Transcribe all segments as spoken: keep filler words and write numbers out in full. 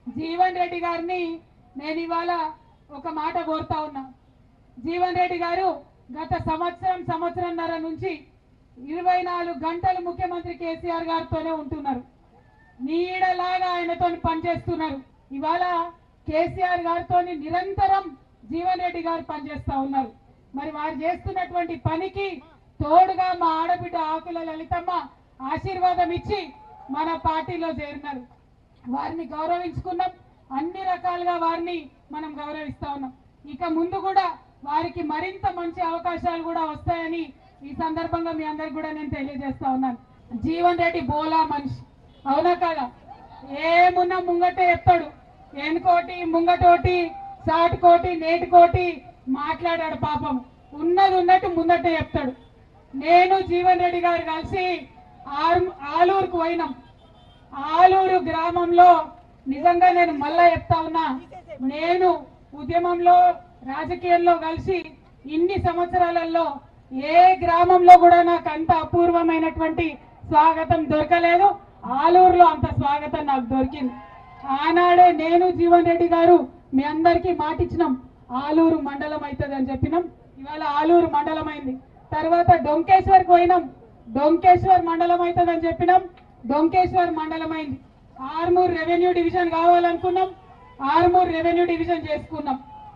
జీవన్ రెడ్డి గారిని నేను ఇవాళ ఒక మాట కోరుతా ఉన్నా. జీవన్ రెడ్డి గారు గత సంవత్సరం సంవత్సరంన్నర నుంచి ఇరవై నాలుగు గంటలు ముఖ్యమంత్రి కేసీఆర్ గారితోనే ఉంటున్నారు. నీడలాగా ఆయనతో పనిచేస్తున్నారు. ఇవాళ కేసీఆర్ గారితో నిరంతరం జీవన్ రెడ్డి గారు పనిచేస్తా ఉన్నారు. మరి వారు చేస్తున్నటువంటి పనికి తోడుగా మా ఆడబిడ్డ ఆకుల లలితమ్మ ఆశీర్వాదం ఇచ్చి మన పార్టీలో చేరినారు. వారిని గౌరవించుకున్నాం. అన్ని రకాలుగా వారిని మనం గౌరవిస్తా ఉన్నాం. ఇక ముందు కూడా వారికి మరింత మంచి అవకాశాలు కూడా వస్తాయని ఈ సందర్భంగా మీ అందరికి కూడా నేను తెలియజేస్తా ఉన్నాను. జీవన్ రెడ్డి బోలా మనిషి, అవునా కదా? ఏమున్నా ముంగటే చెప్తాడు. ఎనుకోటి ముంగటోటి సాటుకోటి నేటికోటి మాట్లాడాడు. పాపం ఉన్నది ఉన్నట్టు ముందటే చెప్తాడు. నేను జీవన్ రెడ్డి గారు కలిసి ఆలూరుకు పోయినాం. ఆలూరు గ్రామంలో నిజంగా నేను మళ్ళా చెప్తా ఉన్నా, నేను ఉద్యమంలో రాజకీయాల్లో కలిసి ఇన్ని సంవత్సరాలలో ఏ గ్రామంలో కూడా నాకు అంత అపూర్వమైనటువంటి స్వాగతం దొరకలేదు. ఆలూరులో అంత స్వాగతం నాకు దొరికింది. ఆనాడే నేను జీవన్ రెడ్డి గారు మీ అందరికీ మాటిచ్చినాం, ఆలూరు మండలం అవుతుంది అని చెప్పినాం. ఇవాళ ఆలూరు మండలం అయింది. తర్వాత డొంకేశ్వర్కి పోయినాం, డొంకేశ్వర్ మండలం అవుతుంది అని చెప్పినాం, డొంకేశ్వర్ మండలం అయింది. ఆర్మూర్ రెవెన్యూ డివిజన్ కావాలనుకున్నాం, ఆర్మూర్ రెవెన్యూ డివిజన్ చేసుకున్నాం.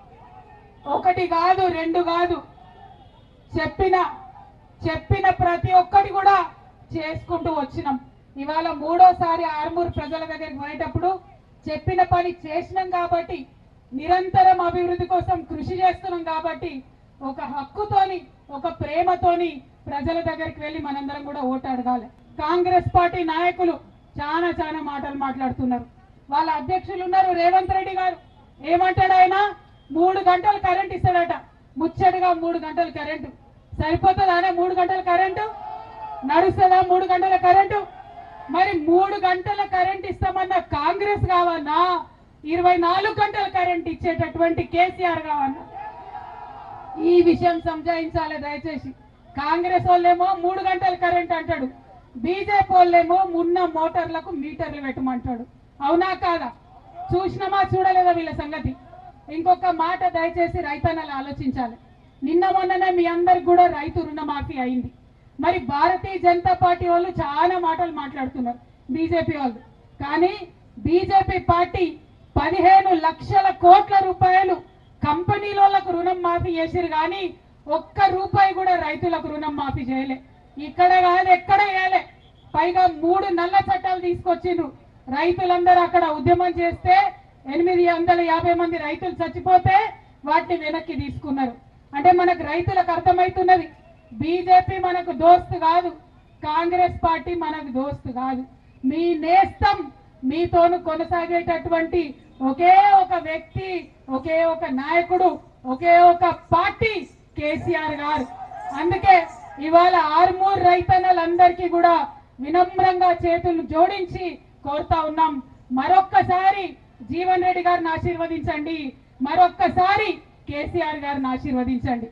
ఒకటి కాదు రెండు కాదు, చెప్పిన చెప్పిన ప్రతి ఒక్కటి కూడా చేసుకుంటూ వచ్చినాం. ఇవాళ మూడోసారి ఆర్మూర్ ప్రజల దగ్గరికి పోయేటప్పుడు చెప్పిన పని చేసినాం కాబట్టి, నిరంతరం అభివృద్ధి కోసం కృషి చేస్తున్నాం కాబట్టి, ఒక హక్కుతోని ఒక ప్రేమతోని ప్రజల దగ్గరికి వెళ్ళి మనందరం కూడా ఓటు అడగాలి. కాంగ్రెస్ పార్టీ నాయకులు చాలా చాలా మాటలు మాట్లాడుతున్నారు. వాళ్ళ అధ్యక్షులు ఉన్నారు రేవంత్ రెడ్డి గారు. ఏమంటాడు ఆయన? మూడు గంటలు కరెంట్ ఇస్తాడట. ముచ్చటగా మూడు గంటలు కరెంటు సరిపోతుందా? మూడు గంటల కరెంటు నడుస్తుందా? మూడు గంటల కరెంటు మరి మూడు గంటల కరెంట్ ఇస్తామన్న కాంగ్రెస్ కావన్నా, ఇరవై నాలుగు గంటల కరెంట్ ఇచ్చేటటువంటి కేసీఆర్ కావన్నా? ఈ విషయం సంజాయించాలి దయచేసి. కాంగ్రెస్ వాళ్ళేమో మూడు గంటల కరెంట్ అంటాడు, బీజేపీ వాళ్ళేమో ఉన్న మోటార్లకు మీటర్లు పెట్టమంటాడు. అవునా కాదా? చూసినామా చూడలేదా వీళ్ళ సంగతి? ఇంకొక మాట దయచేసి రైతన్నలు ఆలోచించాలి. నిన్న మొన్ననే మీ అందరికి కూడా రైతు రుణమాఫీ అయింది. మరి భారతీయ జనతా పార్టీ వాళ్ళు చాలా మాటలు మాట్లాడుతున్నారు, బీజేపీ వాళ్ళు. కానీ బీజేపీ పార్టీ పదిహేను లక్షల కోట్ల రూపాయలు కంపెనీలకు రుణం మాఫీ చేసిరు, కానీ ఒక్క రూపాయి కూడా రైతులకు రుణం మాఫీ చేయలే. ఇక్కడ కాదు ఎక్కడ వేయలే. పైగా మూడు నల్ల చట్టాలు తీసుకొచ్చిండ్రు. రైతులందరూ అక్కడ ఉద్యమం చేస్తే ఎనిమిది వందల యాభై మంది రైతులు చచ్చిపోతే వాటిని వెనక్కి తీసుకున్నారు. అంటే మనకు రైతులకు అర్థమవుతున్నది, బీజేపీ మనకు దోస్తు కాదు, కాంగ్రెస్ పార్టీ మనకు దోస్తు కాదు. మీ నేస్తం మీతోను కొనసాగేటటువంటి ఒకే ఒక వ్యక్తి, ఒకే ఒక నాయకుడు, ఒకే ఒక పార్టీ కేసీఆర్ గారు. అందుకే ఇవాళ ఆర్మూర్ రైతన్నలందరికీ కూడా వినమ్రంగా చేతులు జోడించి కోరుతా ఉన్నాం, మరొక్కసారి జీవన్ రెడ్డి గారిని ఆశీర్వదించండి, మరొక్కసారి కేసీఆర్ గారిని ఆశీర్వదించండి.